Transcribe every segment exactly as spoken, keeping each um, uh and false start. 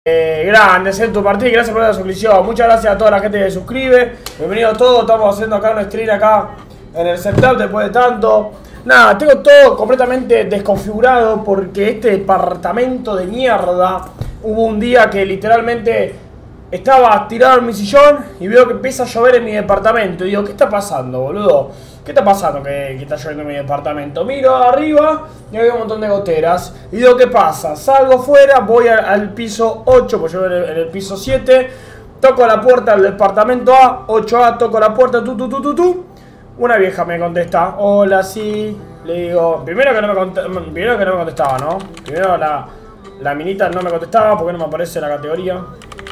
Eh, grande, en tu partido, gracias por la suscripción. Muchas gracias a toda la gente que se suscribe. Bienvenidos todos, estamos haciendo acá un stream acá en el setup después de tanto. Nada, tengo todo completamente desconfigurado porque este departamento de mierda, hubo un día que literalmente estaba tirado en mi sillón y veo que empieza a llover en mi departamento. Y digo, ¿qué está pasando, boludo? ¿Qué está pasando que, que está lloviendo en mi departamento? Miro arriba y hay un montón de goteras. Y digo, ¿qué pasa? Salgo fuera, voy al, al piso ocho, pues yo en el, en el piso siete. Toco la puerta del departamento A, ocho A, toco la puerta, tu, tu, tu, tu, tu. Una vieja me contesta, hola, sí. Le digo, primero que no me, cont primero que no me contestaba, ¿no? Primero la, la minita no me contestaba porque no me aparece la categoría.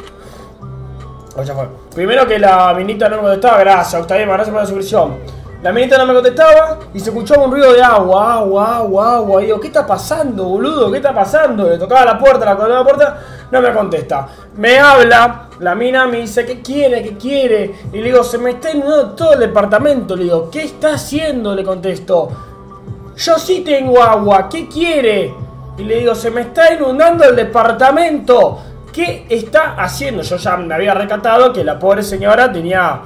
Oh, ya fue. Primero que la minita no me contestaba, gracias, Octavio, gracias por la suscripción. La minita no me contestaba y se escuchaba un ruido de agua, agua, agua, agua. Y digo, ¿qué está pasando, boludo? ¿Qué está pasando? Le tocaba la puerta, la tocaba la puerta, no me contesta. Me habla, la mina me dice, ¿qué quiere? ¿Qué quiere? Y le digo, se me está inundando todo el departamento. Le digo, ¿qué está haciendo? Le contesto. Yo sí tengo agua, ¿qué quiere? Y le digo, se me está inundando el departamento. ¿Qué está haciendo? Yo ya me había recatado que la pobre señora tenía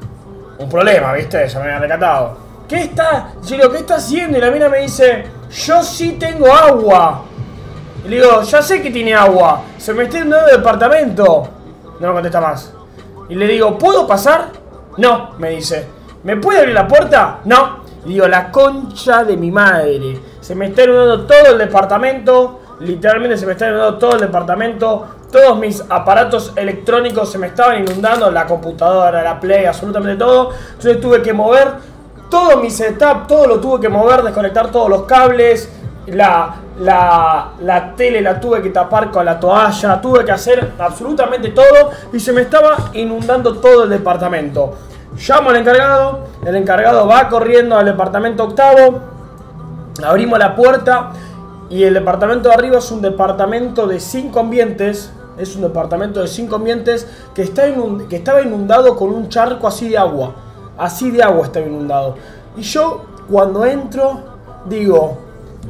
un problema, ¿viste? Ya me había recatado. ¿Qué está? Yo le digo, ¿qué está haciendo? Y la mina me dice, yo sí tengo agua. Y le digo, ya sé que tiene agua. Se me está inundando el departamento. No me contesta más. Y le digo, ¿puedo pasar? No, me dice. ¿Me puede abrir la puerta? No. Y digo, la concha de mi madre. Se me está inundando todo el departamento. Literalmente se me está inundando todo el departamento. Todos mis aparatos electrónicos se me estaban inundando. La computadora, la Play, absolutamente todo. Entonces tuve que mover todo mi setup. Todo lo tuve que mover, desconectar todos los cables. La, la, la tele la tuve que tapar con la toalla. Tuve que hacer absolutamente todo. Y se me estaba inundando todo el departamento. Llamo al encargado. El encargado va corriendo al departamento octavo. Abrimos la puerta. Y el departamento de arriba es un departamento de cinco ambientes. Es un departamento de cinco ambientes que, está inund que estaba inundado con un charco así de agua. Así de agua estaba inundado. Y yo cuando entro digo,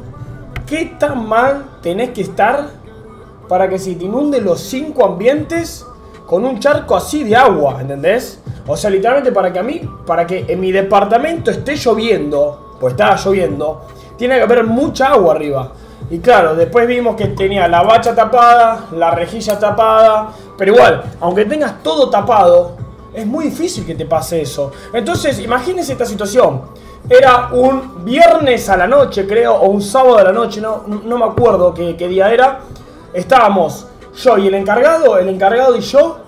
¿qué tan mal tenés que estar para que se te inunden los cinco ambientes con un charco así de agua? ¿Entendés? O sea, literalmente para que a mí, para que en mi departamento esté lloviendo, pues estaba lloviendo, tiene que haber mucha agua arriba. Y claro, después vimos que tenía la bacha tapada, la rejilla tapada. Pero igual, aunque tengas todo tapado, es muy difícil que te pase eso. Entonces, imagínense esta situación. Era un viernes a la noche, creo, o un sábado a la noche, no, no me acuerdo qué, qué día era. Estábamos yo y el encargado, el encargado y yo,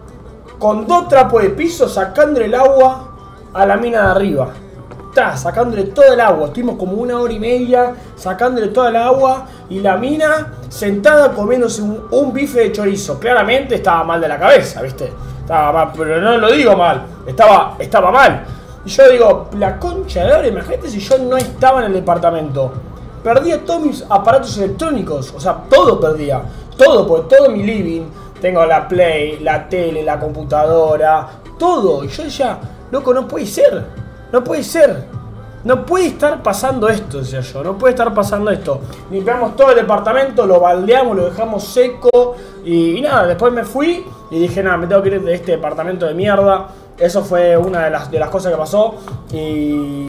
con dos trapos de piso sacándole el agua a la mina de arriba. Sacándole todo el agua, estuvimos como una hora y media sacándole toda el agua y la mina sentada comiéndose un, un bife de chorizo. Claramente estaba mal de la cabeza, ¿viste? Estaba mal, pero no lo digo mal, estaba, estaba mal. Y yo digo, la concha de oro, imagínate si yo no estaba en el departamento. Perdía todos mis aparatos electrónicos, o sea, todo perdía, todo, porque todo mi living, tengo la Play, la tele, la computadora, todo. Y yo decía, loco, no puede ser. No puede ser, no puede estar pasando esto, decía yo, no puede estar pasando esto. Limpiamos todo el departamento, lo baldeamos, lo dejamos seco y, y nada, después me fui y dije, nada, me tengo que ir de este departamento de mierda. Eso fue una de las, de las cosas que pasó y...